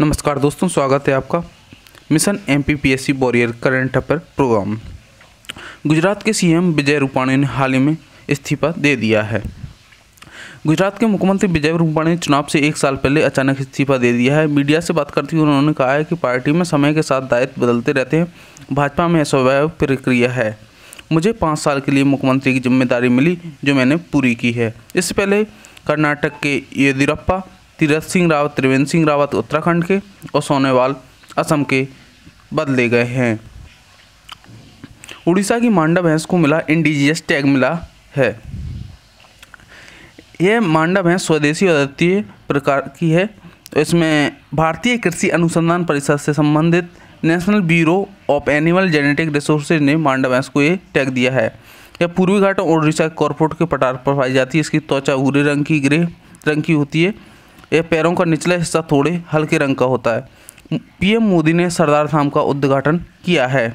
नमस्कार दोस्तों, स्वागत है आपका mission MPPSC warrior current affair program. Gujarat के सीएम विजय रूपाणी ने हाल ही में इस्तीफा दे दिया है। गुजरात के मुख्यमंत्री विजय रूपाणी ने चुनाव से एक साल पहले अचानक इस्तीफा दे दिया है। मीडिया से बात करते हुए उन्होंने कहा है कि पार्टी में समय के साथ दायित्व बदलते रहते हैं। भाजपा में स्वाभाविक प्रक्रिया है। मुझे 5 साल के लिए मुख्यमंत्री की जिम्मेदारी मिली जो मैंने पूरी की है। इससे पहले कर्नाटक के येदियुरप्पा, तीरथ सिंह रावत त्रिवेंद्र सिंह रावत उत्तराखंड के और सोनोवाल असम के बदले गए हैं। उड़ीसा की मांडा भैंस को मिला इंडिजियस टैग मिला है। यह मांडा भैंस स्वदेशी और अद्वितीय प्रकार की है। इसमें भारतीय कृषि अनुसंधान परिषद से संबंधित national bureau of animal genetic resources ने मांडा भैंस को ये टैग दिया है। यह पूर्वी घाटों और उड़ीसा के कॉर्पोरेट के पठार पर पाई जाती है। इसकी त्वचा भूरे रंग की ग्रे रंग की होती है। यह पैरों का निचला हिस्सा थोड़े हल्के रंग का होता है। पीएम मोदी ने सरदार धाम का उद्घाटन किया है।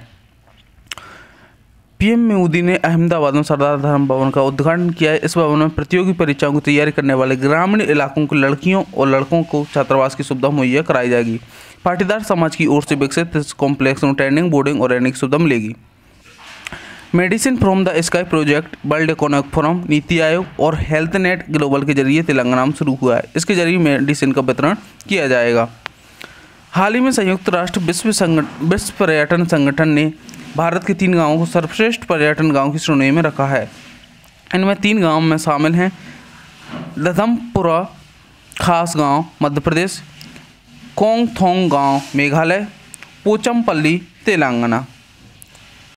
पीएम मोदी ने अहमदाबाद में सरदार धाम भवन का उद्घाटन किया है। इस भवन में प्रतियोगी परीक्षाओं की तैयारी करने वाले ग्रामीण इलाकों के लड़कियों और लड़कों को छात्रावास की सुविधा मुहैया कराई जाएगी। पाटीदार समाज की ओर से विकसित इस कॉम्प्लेक्स में ट्रेनिंग, बोर्डिंग और रहने की सुविधा मिलेगी। Medicine from the sky project world economic forum, NITI Aayog और हेल्थ नेट ग्लोबल के जरिए तेलंगाना में शुरू हुआ है। इसके जरिए मेडिसिन का वितरण किया जाएगा। हाल ही में संयुक्त राष्ट्र विश्व पर्यटन संगठन ने भारत के 3 गांवों को सर्वश्रेष्ठ पर्यटन गांव की श्रेणी में रखा है। इनमें 3 गांव में शामिल हैं लधमपुरा खास गांव मध्य प्रदेश, कोंगथोंग गांव मेघालय, पोचमपल्ली तेलंगाना।